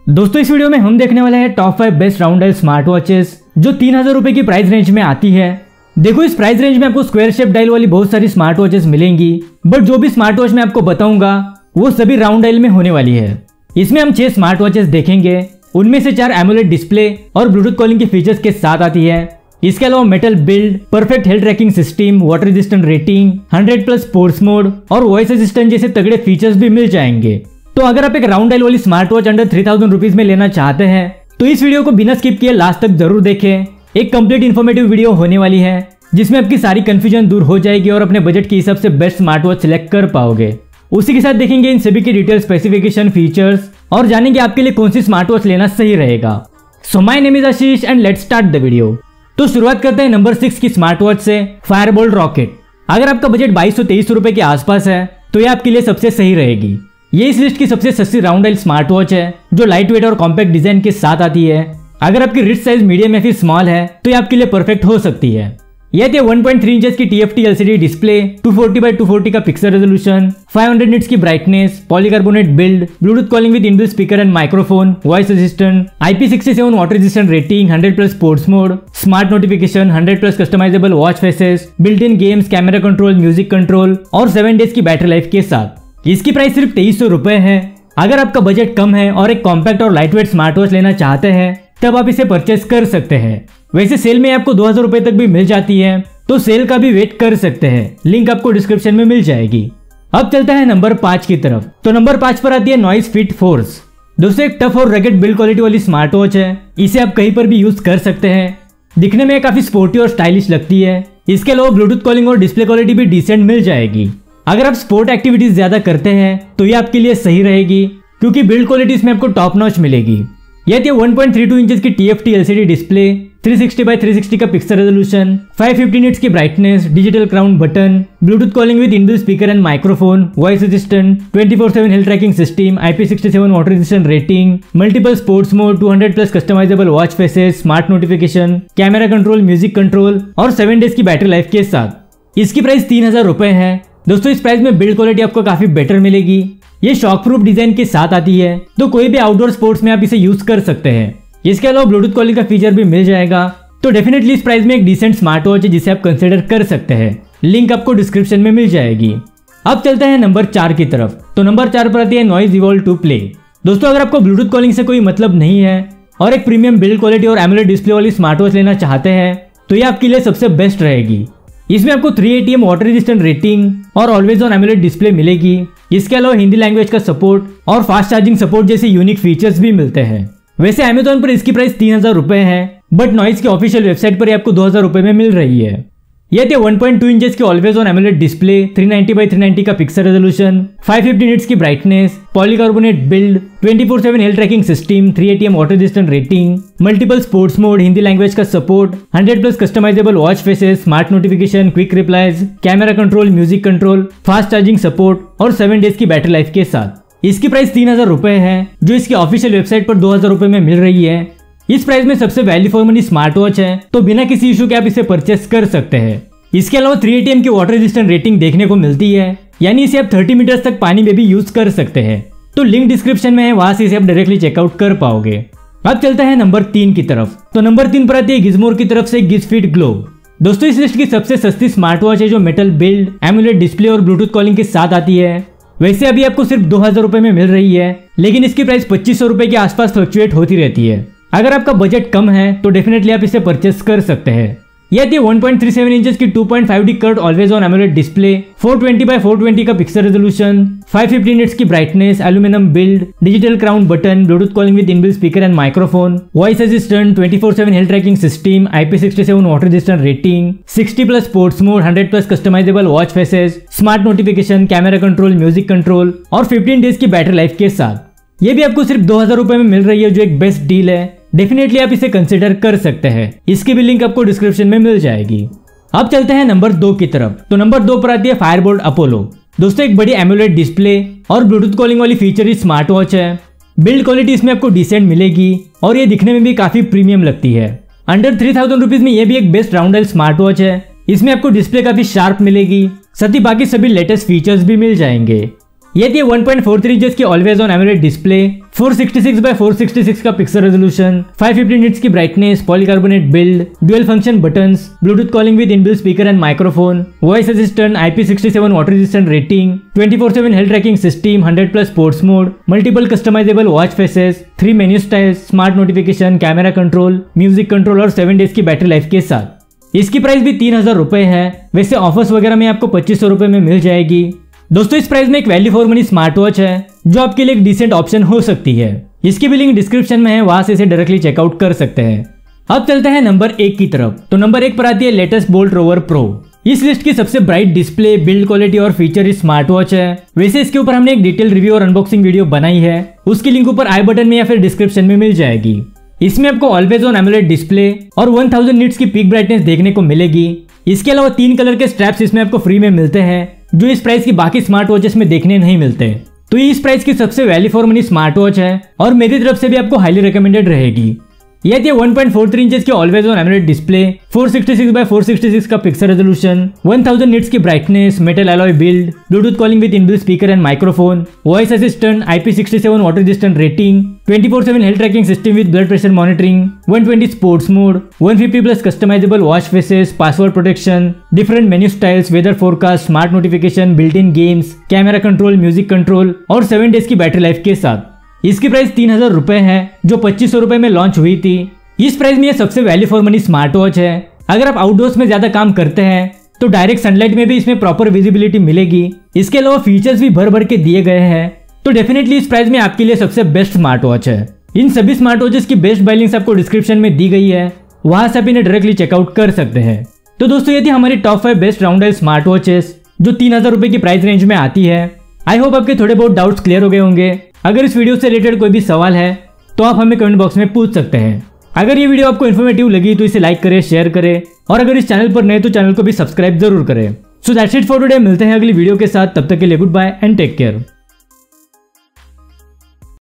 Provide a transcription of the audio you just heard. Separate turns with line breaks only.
दोस्तों इस वीडियो में हम देखने वाले हैं top 5 best round dial smart watches जो 3000 रुपए की प्राइस रेंज में आती है। देखो इस प्राइस रेंज में आपको स्क्वायर शेप डायल वाली बहुत सारी स्मार्ट वॉचेस मिलेंगी, बट जो भी स्मार्ट वॉच मैं आपको बताऊंगा वो सभी राउंड डायल में होने वाली है। इसमें हम 6 स्मार्ट वॉचेस देखेंगे, उनमें से 4 एमोलेड डिस्प्ले और ब्लूटूथ कॉलिंग के फीचर्स के साथ आती है। इसके अलावा metal build, perfect health tracking system, water resistant rating, 100+ sports mode और वॉइस असिस्टेंट जैसे तगड़े फीचर्स भी मिल जाएंगे। तो अगर आप एक राउंड डायल वाली स्मार्ट वॉच अंडर 3000 रुपीज में लेना चाहते हैं तो इस वीडियो को बिना स्किप किए लास्ट तक जरूर देखें। एक कंप्लीट इन्फॉर्मेटिव वीडियो होने वाली है जिसमें आपकी सारी कंफ्यूजन दूर हो जाएगी और अपने बजट के हिसाब से बेस्ट स्मार्ट वॉच सिलेक्ट कर पाओगे। उसी के साथ देखेंगे इन सभी की डिटेल, स्पेसिफिकेशन, फीचर्स और जानेंगे आपके लिए कौन सी स्मार्ट वॉच लेना सही रहेगा। So my name is Ashish and let's start the video. तो शुरुआत करते हैं नंबर 6 की स्मार्ट वॉच से, फायरबोल्ट रॉकेट। अगर आपका बजट 2223 रुपए के आसपास है तो ये आपके लिए सबसे सही रहेगी। ये इस लिस्ट की सबसे सस्ती राउंड डायल स्मार्ट वॉच है जो लाइट वेट और कॉम्पैक्ट डिजाइन के साथ आती है। अगर आपकी रिस्ट साइज मीडियम या फिर स्मॉल है तो ये आपके लिए परफेक्ट हो सकती है। यह 1.3 इंचेस की TFT LCD डिस्प्ले, 240x240 का पिक्सल रेजोल्यूशन, 500 निट्स की brightness, polycarbonate build, Bluetooth calling with inbuilt speaker and microphone, voice assistant, IP67 water resistant rating, 100+ sports mode, smart notification, 100+ customizable watch faces, built in games, camera control, music control और 7 days की battery life के साथ। इसकी price सिर्फ 2300 रुपए है। अगर आपका बजट कम है और एक कॉम्पैक्ट और लाइटवेट स्मार्ट वॉच लेना चाहते हैं तब आप इसे परचेस कर सकते हैं। वैसे सेल में आपको 2000 रुपए तक भी मिल जाती है, तो सेल का भी वेट कर सकते हैं। लिंक आपको डिस्क्रिप्शन में मिल जाएगी। अब चलता है नंबर 5 की तरफ। तो नंबर 5 पर आती है नॉइस फिट फोर्स। दोस्तों एक टफ और रगेड बिल्ड क्वालिटी वाली स्मार्ट वॉच है। इसे आप कहीं पर भी यूज कर सकते हैं। दिखने में काफी स्पोर्टी और स्टाइलिश लगती है। इसके अलावा ब्लूटूथ कॉलिंग और डिस्प्ले क्वालिटी भी डिसेंट मिल जाएगी। अगर आप स्पोर्ट एक्टिविटीज ज्यादा करते हैं तो ये आपके लिए सही रहेगी क्योंकि बिल्ड क्वालिटी इसमें आपको टॉप नॉच मिलेगी। यह 1.32 इंचेस की TFT LCD डिस्प्ले, 360x360 का पिक्सल रेजोल्यूशन, 550 निट्स की brightness, digital crown button, Bluetooth calling with inbuilt speaker and microphone, voice assistant, 24/7 health tracking system, IP67 water resistant rating, multiple sports mode, 200+ customizable watch faces, smart notification, camera control, music control और 7 days की battery life के साथ। इसकी price 3000 रुपए है। दोस्तों इस price में बिल्ड क्वालिटी आपको काफी बेटर मिलेगी। ये शॉक प्रूफ डिजाइन के साथ आती है, तो कोई भी आउटडोर स्पोर्ट्स में आप इसे यूज कर सकते हैं। इसके अलावा ब्लूटूथ कॉलिंग का फीचर भी मिल जाएगा, तो डेफिनेटली इस प्राइस में एक डिसेंट स्मार्ट वॉच है जिसे आप कंसिडर कर सकते हैं। लिंक आपको डिस्क्रिप्शन में मिल जाएगी। अब चलते हैं नंबर 4 की तरफ। तो नंबर 4 पर आती है नॉइज इवॉल्व 2 प्ले। दोस्तों अगर आपको ब्लूटूथ कॉलिंग से कोई मतलब नहीं है और एक प्रीमियम बिल्ड क्वालिटी और एमोलेड डिस्प्ले वाली स्मार्ट वॉच लेना चाहते हैं तो ये आपके लिए सबसे बेस्ट रहेगी। इसमें आपको 3 ATM वाटर रेजिस्टेंट रेटिंग और ऑलवेज ऑन एमोलेड डिस्प्ले मिलेगी। इसके अलावा हिंदी लैंग्वेज का सपोर्ट और फास्ट चार्जिंग सपोर्ट जैसे यूनिक फीचर्स भी मिलते हैं। वैसे अमेज़न पर इसकी प्राइस 3000 रुपए है, बट नॉइस की ऑफिशियल वेबसाइट पर आपको 2000 रुपए में मिल रही है। यह 1.2 इंचेस की always on AMOLED display, 390x390 का पिक्सल रेजोल्यूशन, 550 निट्स की brightness, polycarbonate build, 24/7 health tracking system, 3 ATM water resistant rating, multiple sports mode, Hindi language का support, 100+ customizable watch faces, smart notification, quick replies, camera control, music control, fast charging support और 7 days की battery life के साथ। इसकी price 3000 रुपए है जो इसकी ऑफिशियल वेबसाइट पर 2000 रुपए में मिल रही है। इस प्राइस में सबसे value for money smart watch है, तो बिना किसी इशू के आप इसे परचेस कर सकते हैं। इसके अलावा 3 ATM की वाटर रेजिस्टेंट रेटिंग देखने को मिलती है, यानी इसे आप 30 मीटर्स तक पानी में भी यूज कर सकते हैं। तो लिंक डिस्क्रिप्शन में है, वहां से इसे आप डायरेक्टली चेकआउट कर पाओगे। अब चलते हैं नंबर 3 की तरफ। तो नंबर 3 पर आती है गिज़मोर की तरफ से गिज़ फिट ग्लो। दोस्तों इस लिस्ट की सबसे सस्ती स्मार्ट वॉच है जो मेटल बिल्ड, एमोलेड डिस्प्ले और ब्लूटूथ कॉलिंग के साथ आती है। वैसे अभी आपको सिर्फ 2000 रुपए में मिल रही है, लेकिन इसकी प्राइस 2500 रुपए के आसपास फ्लक्चुएट होती रहती है। अगर आपका बजट कम है तो डेफिनेटली आप इसे परचेस कर सकते हैं। यह 1.37 इंचेस की 2.5D curved always on AMOLED display, 420x420 का पिक्सल रेजोल्यूशन, 550 निट्स की brightness, aluminium build, digital crown button, Bluetooth calling with inbuilt speaker and microphone, voice assistant, 24/7 health tracking system, IP67 water resistant rating, 60+ sports mode, 100+ customizable watch faces, smart notification, camera control, music control और 15 days की battery life के साथ। ये भी आपको सिर्फ 2000 रुपए में मिल रही है जो एक बेस्ट डील है। डेफिनेटली आप इसे कंसिडर कर सकते हैं। इसकी भी लिंक आपको डिस्क्रिप्शन में मिल जाएगी। अब चलते हैं नंबर 2 की तरफ। तो नंबर 2 पर आती है फायरबोल्ट अपोलो। दोस्तों एक बड़ी एमोलेड डिस्प्ले और ब्लूटूथ कॉलिंग वाली फीचर इस स्मार्ट वॉच है। बिल्ड क्वालिटी इसमें आपको डिसेंट मिलेगी और ये दिखने में भी काफी प्रीमियम लगती है। अंडर 3000 रुपीज में ये भी एक best round dial smart watch है। इसमें आपको डिस्प्ले काफी शार्प मिलेगी, साथ ही बाकी सभी लेटेस्ट फीचर्स भी मिल जाएंगे। ये थी 1.43 इंचेस की always on AMOLED display, 466 by 466 का पिक्सल रेजोल्यूशन, 550 निट्स की brightness, polycarbonate build, dual function buttons, Bluetooth calling with inbuilt speaker and microphone, voice assistant, IP67 water resistant rating, 24/7 health tracking system, 100+ sports mode, multiple customizable watch faces, 3 menu styles, smart notification, camera control, music control और 7 days की battery life के साथ। इसकी price भी 3000 रुपए है। वैसे offers वगैरह में आपको 2500 रुपए में मिल जाएगी। दोस्तों इस प्राइस में एक value for money smart watch है जो आपके लिए एक डिसेंट ऑप्शन हो सकती है। इसकी भी लिंक डिस्क्रिप्शन में है, वहां से इसे डायरेक्टली चेकआउट कर सकते हैं। अब चलते हैं नंबर 1 की तरफ। तो नंबर 1 पर आती है लेटेस्ट बोल्ट रोवर प्रो। इस लिस्ट की सबसे ब्राइट डिस्प्ले, बिल्ड क्वालिटी और फीचर इस स्मार्ट वॉच है। वैसे इसके ऊपर हमने एक डिटेल रिव्यू और अनबॉक्सिंग वीडियो बनाई है, उसकी लिंक ऊपर आई बटन में या फिर डिस्क्रिप्शन में मिल जाएगी। इसमें आपको ऑलवेज ऑन एमोलेड डिस्प्ले और 1000 निट्स की पीक ब्राइटनेस देखने को मिलेगी। इसके अलावा 3 कलर के स्ट्रैप्स इसमें आपको फ्री में मिलते हैं, जो इस प्राइस की बाकी स्मार्ट वॉचेस में देखने नहीं मिलते। तो ये इस प्राइस की सबसे value for money smart watch है और मेरी तरफ से भी आपको हाईली रिकमेंडेड रहेगी। यह 1.43 इंचेस की always on AMOLED display, 466 by 466 का पिक्सल रेजोल्यूशन, 1000 निट्स की brightness, metal alloy build, Bluetooth calling with inbuilt speaker and microphone, voice assistant, IP67 water resistant rating, 24/7 health tracking system with blood pressure monitoring, 120 sports mode, 150+ customizable watch faces, password protection, different menu styles, weather forecast, smart notification, built in games, camera control, music control और 7 days की battery life के साथ। इसकी price 3000 रुपए है, जो 2500 रुपए में लॉन्च हुई थी। इस प्राइस में यह सबसे value for money smart watch है। अगर आप आउटडोर्स में ज्यादा काम करते हैं तो डायरेक्ट सनलाइट में भी इसमें प्रॉपर विजिबिलिटी मिलेगी। इसके अलावा फीचर्स भी भर भर के दिए गए हैं, तो डेफिनेटली इस प्राइस में आपके लिए सबसे बेस्ट स्मार्ट वॉच है। इन सभी स्मार्ट वॉचेस की बेस्ट बाय लिंक्स आपको डिस्क्रिप्शन में दी गई है, वहां से आप इन्हें डायरेक्टली चेकआउट कर सकते हैं। तो दोस्तों ये थी हमारी top 5 best round dial smart watches जो 3000 रुपए की प्राइस रेंज में आती है। आई होप आपके थोड़े बहुत डाउट्स क्लियर हो गए होंगे। अगर इस वीडियो से रिलेटेड कोई भी सवाल है तो आप हमें कमेंट बॉक्स में पूछ सकते हैं। अगर ये वीडियो आपको इन्फॉर्मेटिव लगी तो इसे लाइक करें, शेयर करें और अगर इस चैनल पर नए तो चैनल को भी सब्सक्राइब जरूर करें। So that's it for today. मिलते हैं अगली वीडियो के साथ, तब तक के लिए goodbye and take care.